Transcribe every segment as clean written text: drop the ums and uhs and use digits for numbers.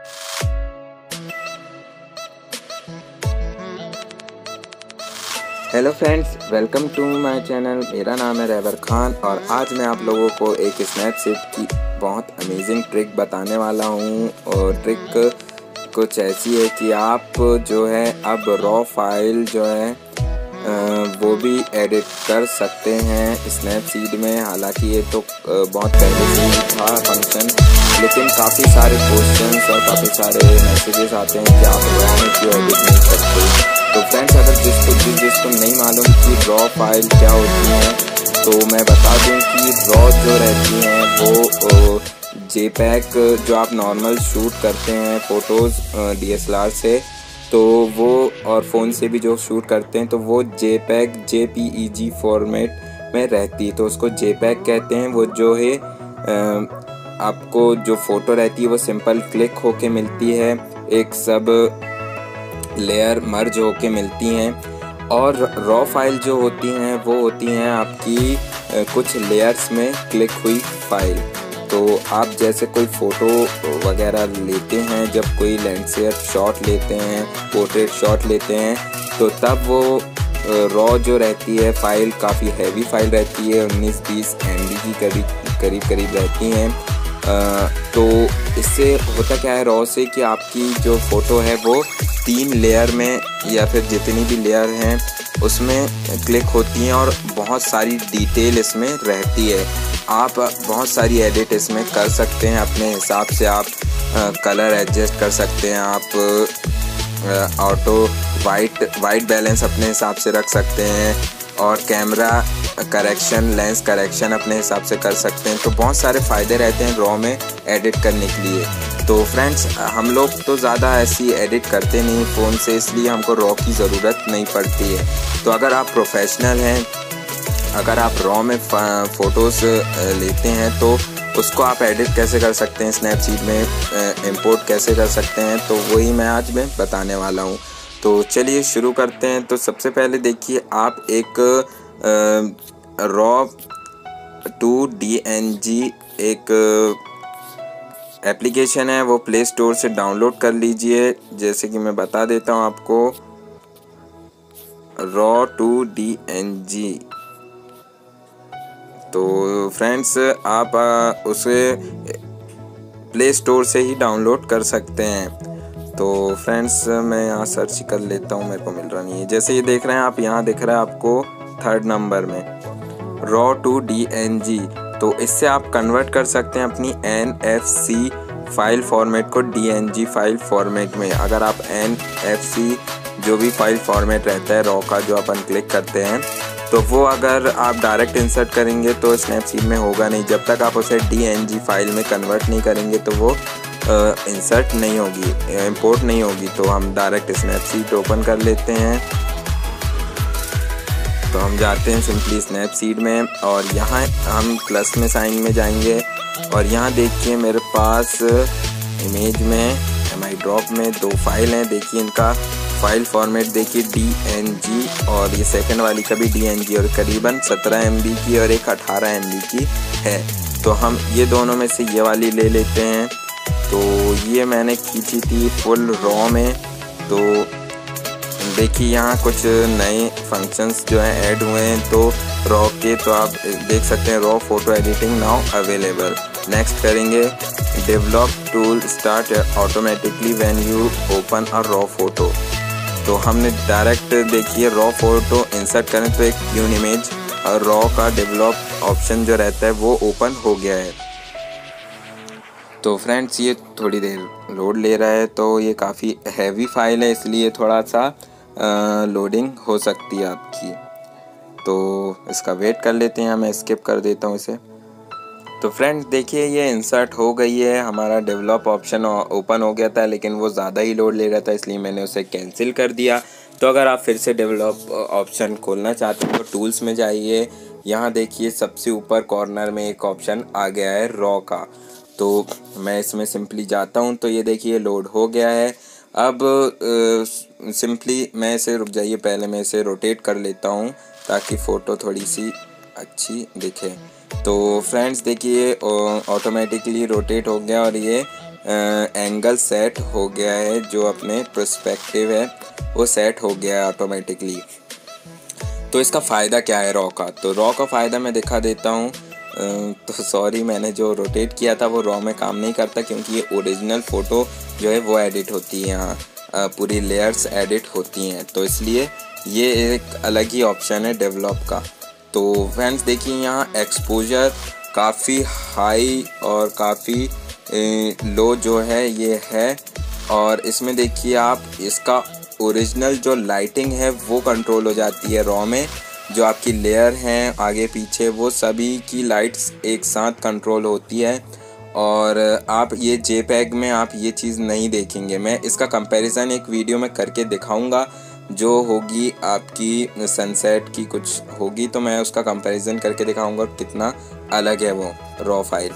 Hello friends, welcome to my channel. मेरा नाम है रहबर खान और आज मैं आप लोगों को एक स्नैपसीड की बहुत अमेजिंग ट्रिक बताने वाला हूँ। और ट्रिक कुछ ऐसी है कि आप जो है अब रॉ फाइल जो है वो भी एडिट कर सकते हैं स्नैपसीड में। हालांकि ये तो बहुत पहले से ही था फंक्शन, लेकिन काफ़ी सारे क्वेश्चंस और काफ़ी सारे मैसेजेस आते हैं कि आप रॉ में क्यों एडिट नहीं करते। तो फ्रेंड्स, अगर जिसको नहीं मालूम कि रॉ फाइल क्या होती है तो मैं बता दूं कि रॉ जो रहती हैं वो जेपैग जो आप नॉर्मल शूट करते हैं फ़ोटोज़ DSLR से, तो वो और फ़ोन से भी जो शूट करते हैं तो वो जेपैग JPEG फॉर्मेट में रहती है, तो उसको जेपैग कहते हैं। वो जो है आपको जो फ़ोटो रहती है वो सिंपल क्लिक होके मिलती है, एक सब लेयर मर्ज होके मिलती हैं। और रॉ फाइल जो होती हैं वो होती हैं आपकी कुछ लेयर्स में क्लिक हुई फाइल। तो आप जैसे कोई फ़ोटो वगैरह लेते हैं, जब कोई लैंडस्केप शॉट लेते हैं, पोर्ट्रेट शॉट लेते हैं, तो तब वो रॉ जो रहती है फाइल काफ़ी हैवी फाइल रहती है, 19-20 MB की करीब रहती हैं। तो इससे होता क्या है रॉ से कि आपकी जो फ़ोटो है वो 3 लेयर में या फिर जितनी भी लेयर हैं उसमें क्लिक होती हैं और बहुत सारी डिटेल इसमें रहती है। आप बहुत सारी एडिट इसमें कर सकते हैं अपने हिसाब से। आप कलर एडजस्ट कर सकते हैं, आप ऑटो वाइट बैलेंस अपने हिसाब से रख सकते हैं और कैमरा करेक्शन, लेंस करेक्शन अपने हिसाब से कर सकते हैं। तो बहुत सारे फ़ायदे रहते हैं रॉ में एडिट करने के लिए। तो फ्रेंड्स, हम लोग तो ज़्यादा ऐसी एडिट करते नहीं फ़ोन से, इसलिए हमको रॉ की ज़रूरत नहीं पड़ती है। तो अगर आप प्रोफेशनल हैं, अगर आप रॉ में फ़ोटोज़ लेते हैं तो उसको आप एडिट कैसे कर सकते हैं, स्नैपसीड में इंपोर्ट कैसे कर सकते हैं, तो वही मैं आज बताने वाला हूँ। तो चलिए शुरू करते हैं। तो सबसे पहले देखिए, आप एक रॉ टू DNG एक एप्लीकेशन है, वो प्ले स्टोर से डाउनलोड कर लीजिए। जैसे कि मैं बता देता हूँ आपको, रॉ टू DNG। तो फ्रेंड्स, आप उसे प्ले स्टोर से ही डाउनलोड कर सकते हैं। तो फ्रेंड्स, मैं यहाँ सर्च कर लेता हूँ, मेरे को मिल रहा नहीं है। जैसे ये देख रहे हैं आप, यहाँ दिख रहा है आपको 3rd नंबर में रॉ टू DNG। तो इससे आप कन्वर्ट कर सकते हैं अपनी NFC फाइल फॉर्मेट को DNG फाइल फॉर्मेट में। अगर आप NFC जो भी फाइल फॉर्मेट रहता है रॉ का जो अपन क्लिक करते हैं, तो वो अगर आप डायरेक्ट इंसर्ट करेंगे तो स्नैपसीड में होगा नहीं। जब तक आप उसे DNG फाइल में कन्वर्ट नहीं करेंगे तो वो इंसर्ट नहीं होगी, इंपोर्ट नहीं होगी। तो हम डायरेक्ट स्नैपसीड ओपन कर लेते हैं। तो हम जाते हैं सिंपली स्नैपसीड में और यहाँ हम प्लस में साइन में जाएंगे और यहाँ देखिए मेरे पास इमेज में MI ड्रॉप में 2 फाइल हैं। देखिए इनका फाइल फॉर्मेट देखिए DNG, और ये सेकंड वाली का भी DNG, और करीबन 17 MB की और एक 18 MB की है। तो हम ये दोनों में से ये वाली ले लेते हैं। तो ये मैंने खींची थी फुल रॉ में। तो देखिए यहाँ कुछ नए फंक्शंस जो हैं ऐड हुए हैं तो रॉ के, तो आप देख सकते हैं raw photo editing now available. Next करेंगे, develop tool start automatically when you open a raw photo. तो हमने डायरेक्ट देखिए रॉ फोटो इंसर्ट करें तो एक क्यून इमेज और रॉ का डेवलप ऑप्शन जो रहता है वो ओपन हो गया है। तो फ्रेंड्स, ये थोड़ी देर लोड ले रहा है, तो ये काफ़ी हैवी फाइल है, इसलिए थोड़ा सा लोडिंग हो सकती है आपकी। तो इसका वेट कर लेते हैं, मैं स्किप कर देता हूँ इसे। तो फ्रेंड्स देखिए, ये इंसर्ट हो गई है, हमारा डेवलप ऑप्शन ओपन हो गया था, लेकिन वो ज़्यादा ही लोड ले रहा था, इसलिए मैंने उसे कैंसिल कर दिया। तो अगर आप फिर से डेवलप ऑप्शन खोलना चाहते हैं तो टूल्स में जाइए। यहाँ देखिए सबसे ऊपर कॉर्नर में एक ऑप्शन आ गया है रॉ का। तो मैं इसमें सिंपली जाता हूँ, तो ये देखिए लोड हो गया है। अब सिंपली मैं इसे, रुक जाइए, पहले मैं इसे रोटेट कर लेता हूँ ताकि फ़ोटो थोड़ी सी अच्छी दिखे। तो फ्रेंड्स देखिए ऑटोमेटिकली रोटेट हो गया और ये एंगल सेट हो गया है, जो अपने पर्सपेक्टिव है वो सेट हो गया है ऑटोमेटिकली। तो इसका फ़ायदा क्या है रॉ का? तो रॉ का फ़ायदा मैं दिखा देता हूँ। तो सॉरी, मैंने जो रोटेट किया था वो रॉ में काम नहीं करता, क्योंकि ये ओरिजिनल फ़ोटो जो है वो एडिट होती है, यहाँ पूरी लेयर्स एडिट होती हैं, तो इसलिए ये एक अलग ही ऑप्शन है डेवलप का। तो फ्रेंड्स देखिए, यहाँ एक्सपोजर काफ़ी हाई और काफ़ी लो जो है ये है, और इसमें देखिए आप इसका ओरिजिनल जो लाइटिंग है वो कंट्रोल हो जाती है रॉ में। जो आपकी लेयर हैं आगे पीछे वो सभी की लाइट्स एक साथ कंट्रोल होती है, और आप ये JPEG में आप ये चीज़ नहीं देखेंगे। मैं इसका कंपैरिजन एक वीडियो में करके दिखाऊंगा, जो होगी आपकी सनसेट की कुछ होगी, तो मैं उसका कंपैरिजन करके दिखाऊंगा कितना अलग है वो रॉ फाइल।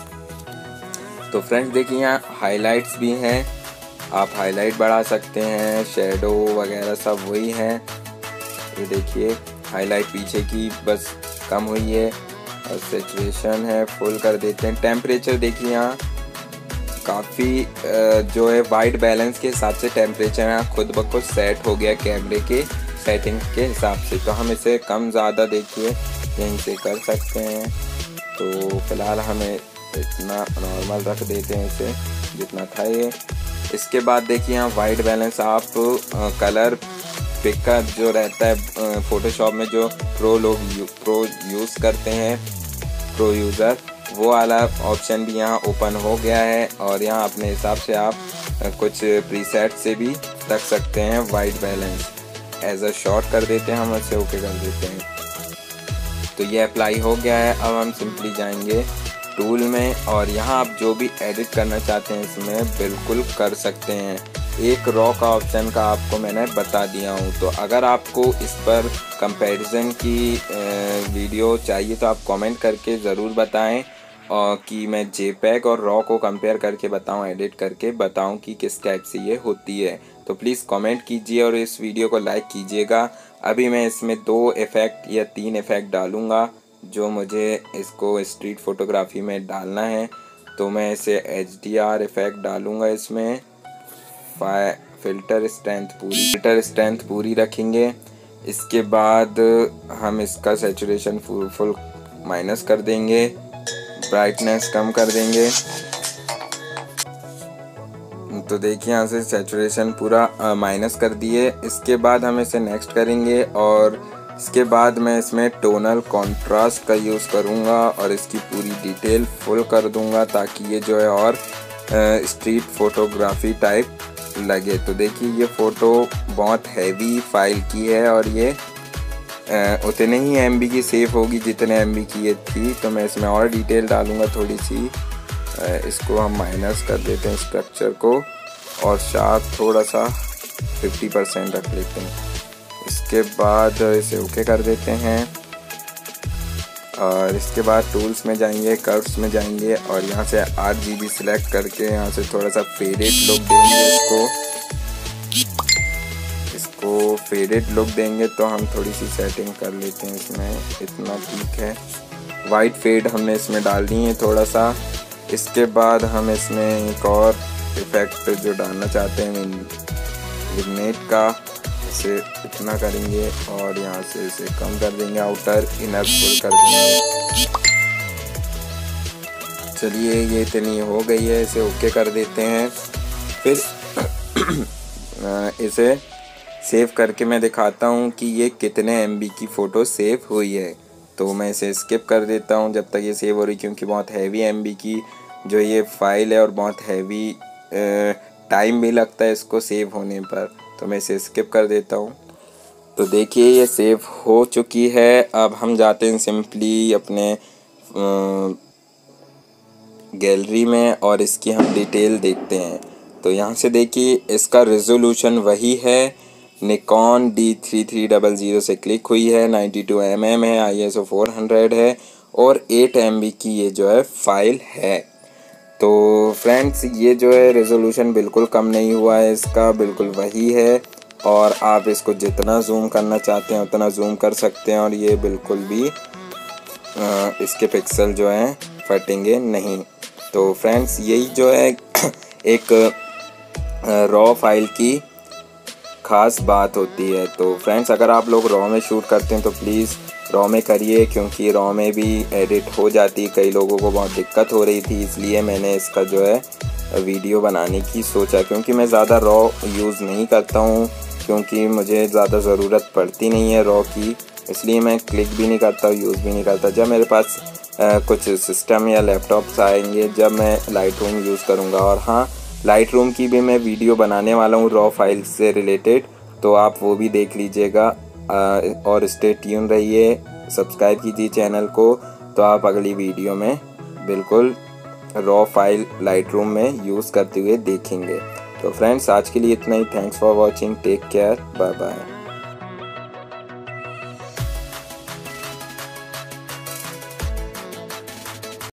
तो फ्रेंड्स देखिए, यहाँ हाइलाइट्स भी हैं, आप हाईलाइट बढ़ा सकते हैं, शेडो वगैरह सब वही है। ये देखिए हाईलाइट पीछे की बस कम हुई है, और सैचुरेशन है फुल कर देते हैं। टेम्परेचर देखिए, यहाँ काफ़ी जो है वाइट बैलेंस के हिसाब से टेम्परेचर यहाँ खुद ब खुद सेट हो गया कैमरे के सेटिंग के हिसाब से। तो हम इसे कम ज़्यादा देखिए यहीं से कर सकते हैं। तो फ़िलहाल हमें इतना नॉर्मल रख देते हैं इसे जितना था ये। इसके बाद देखिए, यहाँ वाइट बैलेंस आप कलर पिकर जो रहता है फ़ोटोशॉप में, जो प्रो यूज़ करते हैं, प्रो यूज़र, वो वाला ऑप्शन भी यहाँ ओपन हो गया है, और यहाँ अपने हिसाब से आप कुछ प्रीसेट से भी रख सकते हैं white balance. As a short कर देते हैं हम, इसे ओके कर देते हैं। तो ये अप्लाई हो गया है। अब हम सिंपली जाएंगे टूल में, और यहाँ आप जो भी एडिट करना चाहते हैं इसमें बिल्कुल कर सकते हैं। एक रॉ का ऑप्शन का आपको मैंने बता दिया हूँ। तो अगर आपको इस पर कंपैरिजन की वीडियो चाहिए तो आप कमेंट करके ज़रूर बताएं, और कि मैं JPEG और रॉ को कंपेयर करके बताऊं, एडिट करके बताऊं कि किस टाइप से ये होती है। तो प्लीज़ कमेंट कीजिए और इस वीडियो को लाइक कीजिएगा। अभी मैं इसमें 2 इफ़ेक्ट या 3 इफ़ेक्ट डालूँगा, जो मुझे इसको स्ट्रीट फ़ोटोग्राफी में डालना है। तो मैं इसे HDR इफ़ेक्ट डालूँगा इसमें। फ़िल्टर स्ट्रेंथ पूरी रखेंगे। इसके बाद हम इसका सैचुरेशन फुल माइनस कर देंगे, ब्राइटनेस कम कर देंगे। तो देखिए, यहाँ से सैचुरेशन पूरा माइनस कर दिए। इसके बाद हम इसे नेक्स्ट करेंगे, और इसके बाद मैं इसमें टोनल कॉन्ट्रास्ट का यूज़ करूँगा और इसकी पूरी डिटेल फुल कर दूँगा, ताकि ये जो है और स्ट्रीट फ़ोटोग्राफी टाइप लगे। तो देखिए, ये फ़ोटो बहुत हैवी फाइल की है, और ये उतने ही MB की सेव होगी जितने MB की ये थी। तो मैं इसमें और डिटेल डालूँगा थोड़ी सी। इसको हम माइनस कर देते हैं स्ट्रक्चर को, और शार्प थोड़ा सा 50% रख लेते हैं। इसके बाद इसे ओके कर देते हैं, और इसके बाद टूल्स में जाएंगे, कर्व्स में जाएंगे, और यहाँ से RGB सिलेक्ट करके यहाँ से थोड़ा सा फेडेड लुक देंगे। इसको फेडेड लुक देंगे, तो हम थोड़ी सी सेटिंग कर लेते हैं इसमें, इतना ठीक है। वाइट फेड हमने इसमें डाल दी है थोड़ा सा। इसके बाद हम इसमें एक और इफ़ेक्ट जो डालना चाहते हैं विग्नेट का, इसे इतना करेंगे, और यहाँ से इसे कम कर देंगे, आउटर इनर फुल कर देंगे। चलिए, ये इतनी हो गई है, इसे ओके कर देते हैं। फिर इसे सेव करके मैं दिखाता हूँ कि ये कितने MB की फ़ोटो सेव हुई है। तो मैं इसे स्किप कर देता हूँ जब तक ये सेव हो रही, क्योंकि बहुत हैवी MB की जो ये फाइल है, और बहुत हैवी टाइम भी लगता है इसको सेव होने पर। तो मैं इसे स्किप कर देता हूँ। तो देखिए, ये सेव हो चुकी है। अब हम जाते हैं सिंपली अपने गैलरी में, और इसकी हम डिटेल देखते हैं। तो यहाँ से देखिए, इसका रेजोल्यूशन वही है, निकॉन D3300 से क्लिक हुई है, 92 mm है, ISO 400 है, और 8 MB की ये जो है फाइल है। तो फ्रेंड्स, ये जो है रेजोल्यूशन बिल्कुल कम नहीं हुआ है, इसका बिल्कुल वही है, और आप इसको जितना जूम करना चाहते हैं उतना जूम कर सकते हैं, और ये बिल्कुल भी इसके पिक्सल जो हैं फटेंगे नहीं। तो फ्रेंड्स, यही जो है एक रॉ फाइल की ख़ास बात होती है। तो फ्रेंड्स, अगर आप लोग रॉ में शूट करते हैं तो प्लीज़ रॉ में करिए, क्योंकि रॉ में भी एडिट हो जाती। कई लोगों को बहुत दिक्कत हो रही थी, इसलिए मैंने इसका जो है वीडियो बनाने की सोचा। क्योंकि मैं ज़्यादा रॉ यूज़ नहीं करता हूँ, क्योंकि मुझे ज़्यादा ज़रूरत पड़ती नहीं है रॉ की, इसलिए मैं क्लिक भी नहीं करता, यूज़ भी नहीं करता। जब मेरे पास कुछ सिस्टम या लैपटॉप्स आएंगे, जब मैं लाइटरूम यूज़ करूँगा। और हाँ, लाइटरूम की भी मैं वीडियो बनाने वाला हूँ रॉ फाइल से रिलेटेड, तो आप वो भी देख लीजिएगा। और स्टे ट्यून रहिए, सब्सक्राइब कीजिए चैनल को, तो आप अगली वीडियो में बिल्कुल रॉ फाइल लाइटरूम में यूज़ करते हुए देखेंगे। तो फ्रेंड्स, आज के लिए इतना ही। Thanks for watching, take care, bye bye.